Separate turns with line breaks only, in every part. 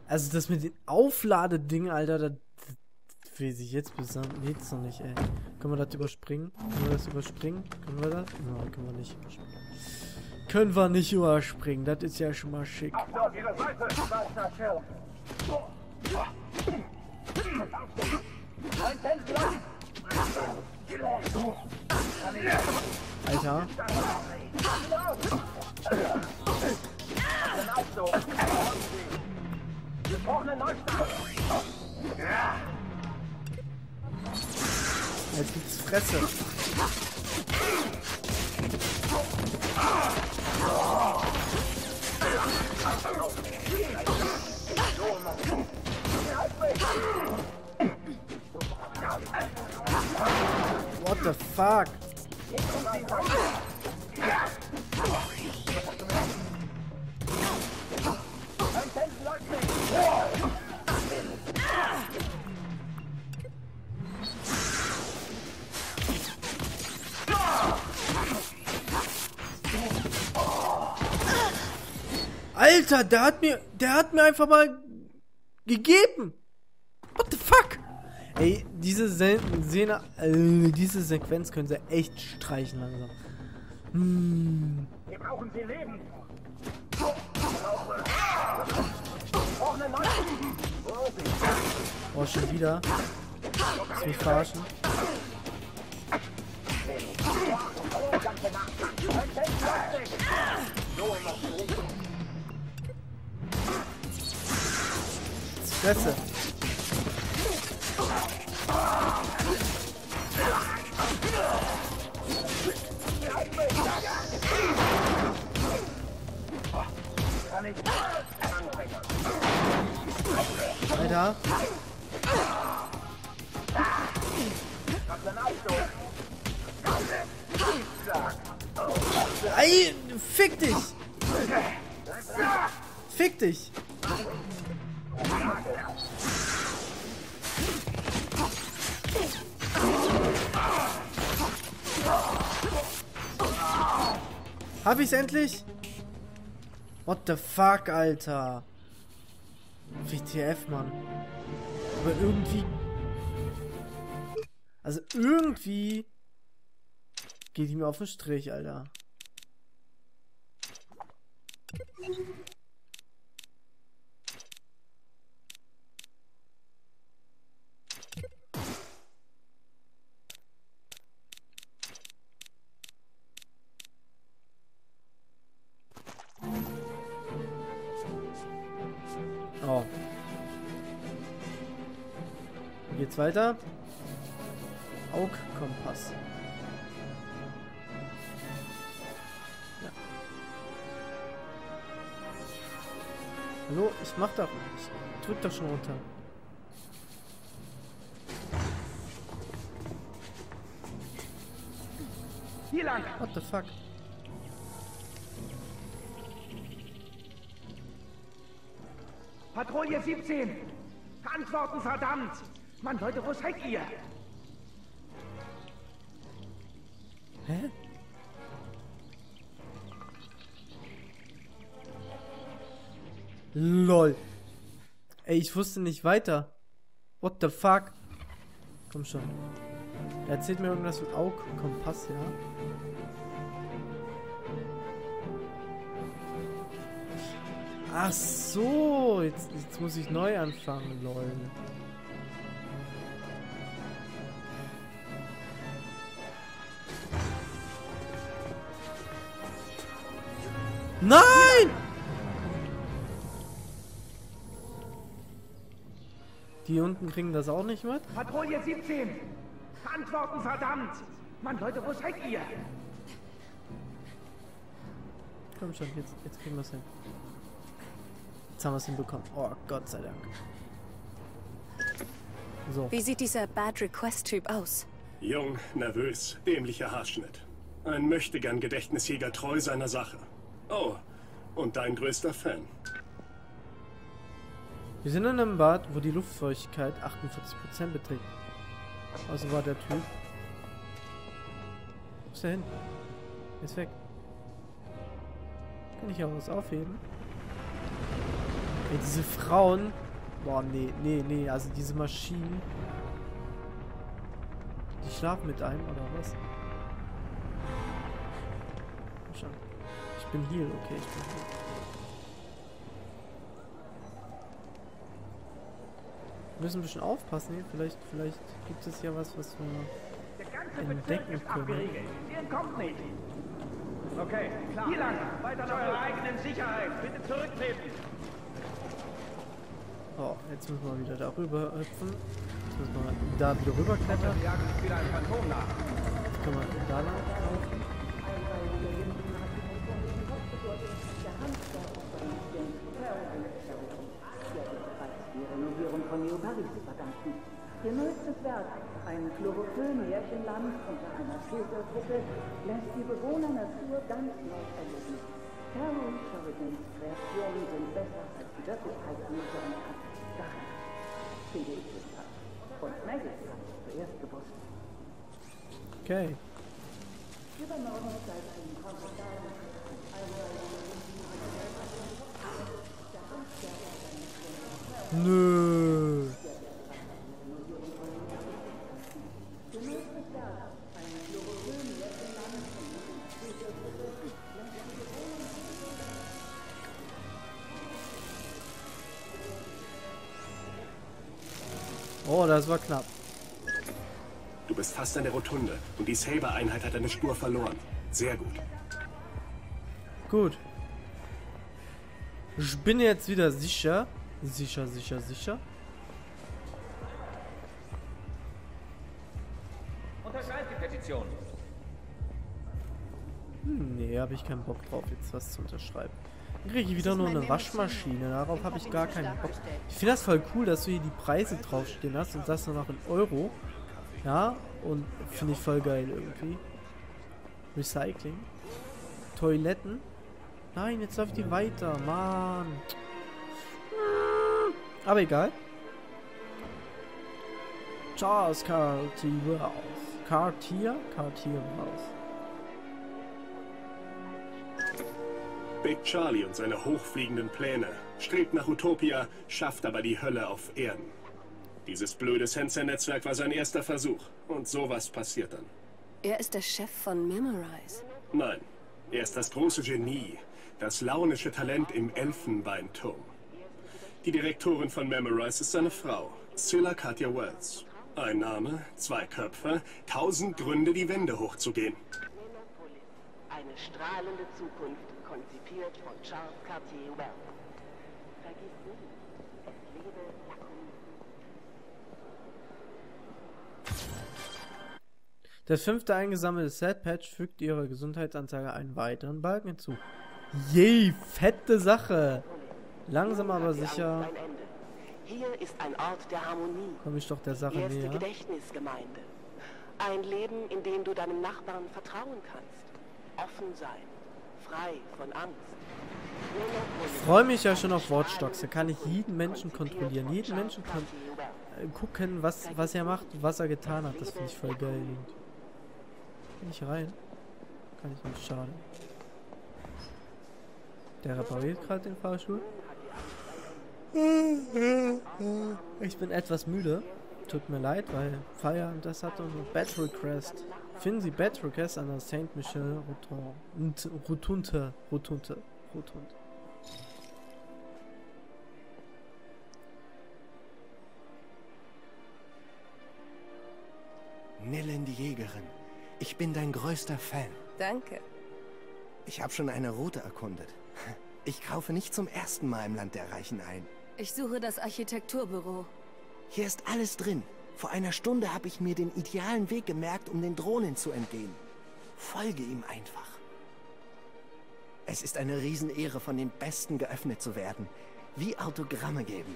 Also das mit den Aufladedingen, Alter, das weiß ich jetzt bis dann. Geht's noch nicht, ey. Können wir das überspringen? Können wir das überspringen? Können wir das? Nein, können wir nicht überspringen. Können wir nicht überspringen. Das ist ja schon mal schick. Alter. Jetzt gibt's Fresse. What the fuck? Alter, der hat mir einfach mal gegeben. What the fuck? Ey, diese Sequenz können sie echt streichen langsam.
Wir brauchen sie leben.
Oh, schon wieder. Lass mich verarschen. Fresse. Alter. Ey, fick dich. Fick dich. Hab ich's endlich? What the fuck, Alter? WTF, Mann. Aber irgendwie... Also irgendwie... Geht die mir auf den Strich, Alter. Oh. Wie geht's weiter? Augkompass. Ja. Hallo, ich mach doch. Ich drück doch schon runter.
Hier lang.
What the fuck?
Patrouille 17. Antworten, verdammt. Mann, Leute, wo seid ihr?
Hä? LOL. Ey, ich wusste nicht weiter. What the fuck? Komm schon. Er erzählt mir irgendwas von Augkompass, ja? Ach so, jetzt muss ich neu anfangen, lol. Nein! Die unten kriegen das auch nicht mit?
Patrouille 17. Antworten, verdammt. Mann, Leute, wo seid ihr?
Komm schon, jetzt kriegen wir es hin. Jetzt haben wir es hinbekommen. Oh, Gott sei Dank. So.
Wie sieht dieser Bad Request-Typ aus?
Jung, nervös, dämlicher Haarschnitt. Ein Möchtegern-Gedächtnisjäger treu seiner Sache. Oh, und dein größter Fan.
Wir sind in einem Bad, wo die Luftfeuchtigkeit 48% beträgt. Also war der Typ. Wo ist der hin? Er ist weg. Kann ich auch was aufheben? Ey, diese Frauen. Boah, nee. Also diese Maschinen. Die schlafen mit einem, oder was? Ich bin hier, okay, ich bin hier. Wir müssen ein bisschen aufpassen hier. Vielleicht gibt es ja was wir entdecken können.
Ihr kommt nicht. Okay, klar. Hier lang. Weiter nach eurer eigenen Sicherheit. Bitte zurücktreten.
Oh, jetzt müssen wir wieder darüber hüpfen. Jetzt müssen wir da wieder rüberklettern.
Wir jagen uns wieder ein Phantom nach.
Jetzt können wir da lang laufen.
Renovierung von New Paris zu verdanken. Ihr neuestes Werk, ein Chlorophyll-Märchenland unter einer Schildergruppe, lässt die Bewohner Natur ganz neu erleben. Carol Sheridans Kreationen sind besser als die Wirklichkeitsleserin hat. Daher finde ich es das. Und Maggie hat es zuerst gewusst.
Okay.
Übermorgen seid ihr im Portal.
Nö. Oh, das war knapp.
Du bist fast an der Rotunde und die Saber-Einheit hat eine Spur verloren. Sehr gut.
Gut. Ich bin jetzt wieder sicher. Sicher.
Unterschreibt die Petition.
Nee, habe ich keinen Bock drauf, jetzt was zu unterschreiben. Dann kriege ich wieder nur eine Waschmaschine. Darauf habe ich gar keinen Bock. Ich finde das voll cool, dass du hier die Preise draufstehen hast und das nur noch in Euro. Ja, und finde ich voll geil irgendwie. Recycling. Toiletten. Nein, jetzt läuft die weiter. Mann. Aber egal. Charles Cartier raus. Cartier raus.
Big Charlie und seine hochfliegenden Pläne strebt nach Utopia, schafft aber die Hölle auf Erden. Dieses blöde Sensor-Netzwerk war sein erster Versuch. Und sowas passiert dann.
Er ist der Chef von Memorize.
Nein, er ist das große Genie, das launische Talent im Elfenbeinturm. Die Direktorin von Memorize ist seine Frau, Scylla Katja Wells. Ein Name, 2 Köpfe, 1000 Gründe, die Wände hochzugehen.
Eine strahlende Zukunft, konzipiert von Charles Cartier Wells. Vergiss nie, es lebe la Kommune.
Das 5. eingesammelte Set-Patch fügt ihrer Gesundheitsanzeige einen weiteren Balken hinzu. Yay, fette Sache! Langsam aber sicher
Hier ist ein Ort der Harmonie.
komme ich doch der Sache
Erste
näher.
Gedächtnisgemeinde. Ein Leben, in dem du deinem Nachbarn vertrauen kannst. Offen sein. Frei von Angst.
Ich freue mich ja schon auf Watch Dogs. Da kann ich jeden Menschen kontrollieren. Jeden Menschen gucken, was er macht, was er getan hat. Das finde ich voll geil. Kann ich rein? Kann ich nicht, schade. Der repariert gerade den Fahrstuhl. Ich bin etwas müde. Tut mir leid, weil Feierabend das hatte und so. Bad Request. Finden Sie Bad Request an der Saint Michel Rotunde.
Nillen die Jägerin. Ich bin dein größter Fan.
Danke.
Ich habe schon eine Route erkundet. Ich kaufe nicht zum ersten Mal im Land der Reichen ein.
Ich suche das Architekturbüro.
Hier ist alles drin. Vor einer Stunde habe ich mir den idealen Weg gemerkt, um den Drohnen zu entgehen. Folge ihm einfach. Es ist eine Riesenehre, von den Besten geöffnet zu werden. Wie Autogramme geben.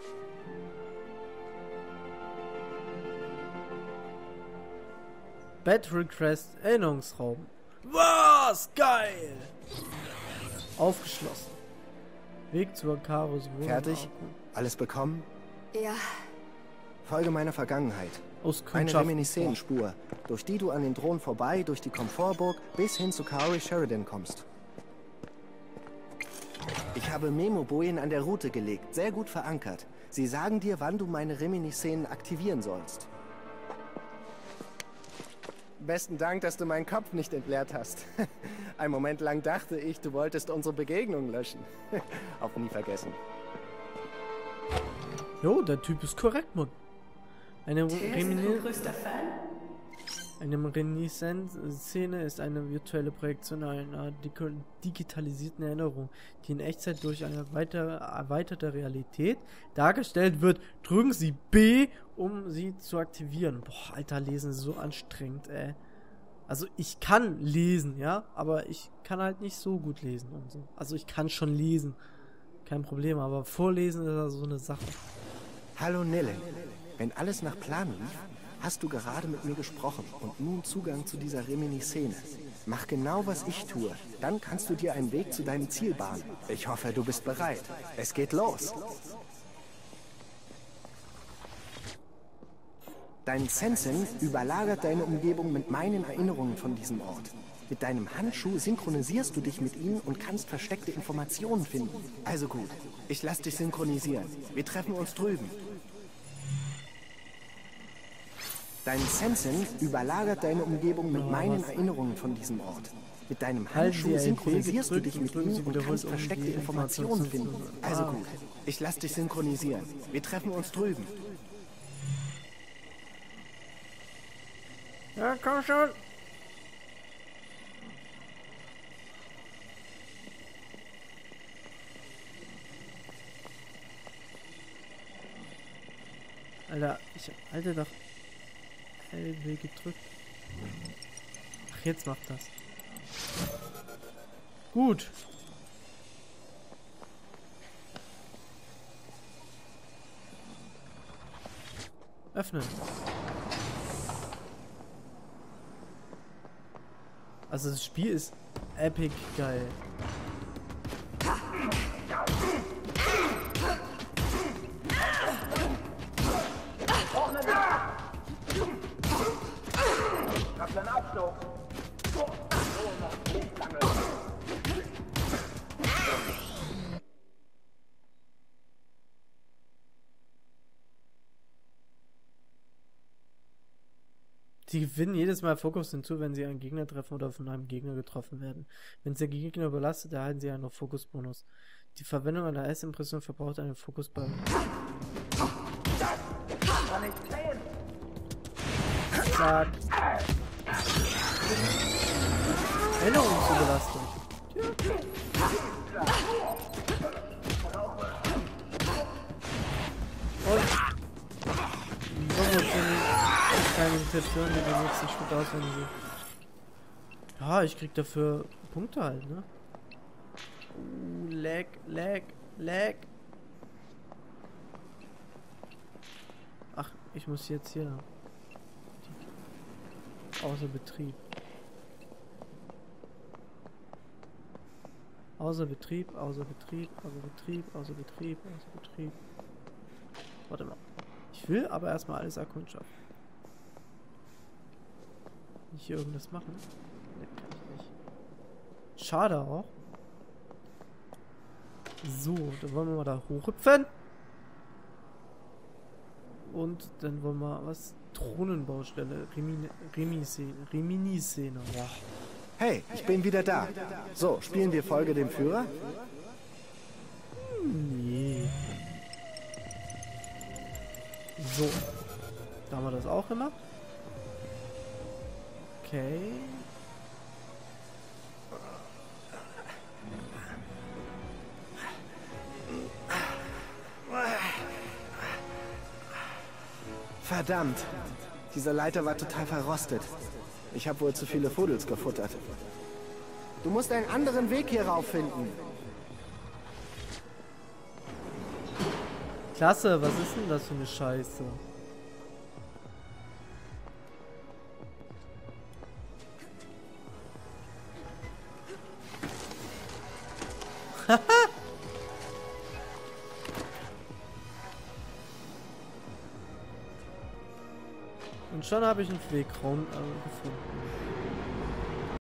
Bad Request Erinnerungsraum. Was? Geil! Aufgeschlossen. Weg zur Karos Wohnung.
Fertig? Alles bekommen?
Ja,
Folge meiner Vergangenheit. Eine
Auskundschaften.
Reminiszenspur, durch die du an den Drohnen vorbei, durch die Komfortburg bis hin zu Carol Sheridan kommst. Ich habe Memo-Bojen an der Route gelegt, sehr gut verankert. Sie sagen dir, wann du meine Reminiscenen aktivieren sollst. Besten Dank, dass du meinen Kopf nicht entleert hast. Ein Moment lang dachte ich, du wolltest unsere Begegnung löschen. Auf nie vergessen.
Jo, der Typ ist korrekt, Mann. Eine Reminiszenz-Szene ist eine virtuelle Projektion einer digitalisierten Erinnerung, die in Echtzeit durch eine erweiterte Realität dargestellt wird. Drücken Sie B, um sie zu aktivieren. Boah, Alter, lesen ist so anstrengend, ey. Also ich kann lesen, ja, aber ich kann halt nicht so gut lesen und so. Also ich kann schon lesen, kein Problem, aber vorlesen ist also so eine Sache.
Hallo Nille, wenn alles nach Plan lief, hast du gerade mit mir gesprochen und nun Zugang zu dieser Reminiscene. Mach genau, was ich tue. Dann kannst du dir einen Weg zu deinem Ziel bahnen. Ich hoffe, du bist bereit. Es geht los. Dein Sensen überlagert deine Umgebung mit meinen Erinnerungen von diesem Ort. Mit deinem Handschuh synchronisierst du dich mit ihnen und kannst versteckte Informationen finden. Also gut, ich lass dich synchronisieren. Wir treffen uns drüben. Dein Sensen überlagert deine Umgebung mit meinen Erinnerungen von diesem Ort. Mit deinem Handschuh synchronisierst du dich mit ihnen und kannst versteckte Informationen finden. Also gut, ich lass dich synchronisieren. Wir treffen uns drüben.
Ja, komm schon. Alter, ich halte doch LB gedrückt. Ach, jetzt macht das. Gut. Öffnen. Also das Spiel ist epic geil. Sie gewinnen jedes Mal Fokus hinzu, wenn sie einen Gegner treffen oder von einem Gegner getroffen werden. Wenn der Gegner überlastet, erhalten sie einen Fokusbonus. Die Verwendung einer S-Impression verbraucht einen Fokus bei. Zack. Erinnerungsüberlastung. Und so keine Intention, die den nächsten Schritt auswählen sie. Ja, ich krieg dafür Punkte halt, ne? Lag. Ach, ich muss jetzt hier. Außer Betrieb. Außer Betrieb. Warte mal. Ich will aber erstmal alles erkundschaften. Kann ich hier irgendwas machen? Ne, kann ich nicht. Schade auch. So, dann wollen wir mal da hochhüpfen. Und dann wollen wir was? Drohnenbaustelle. Reminiscene. Ja.
Hey, ich bin wieder da. So, spielen wir Folge dem Führer?
Nee. So. Da haben wir das auch gemacht. Okay.
Verdammt. Diese Leiter war total verrostet. Ich habe wohl zu viele Fudels gefuttert. Du musst einen anderen Weg hier rauf finden.
Klasse, was ist denn das für eine Scheiße? Und schon habe ich einen Weg gefunden.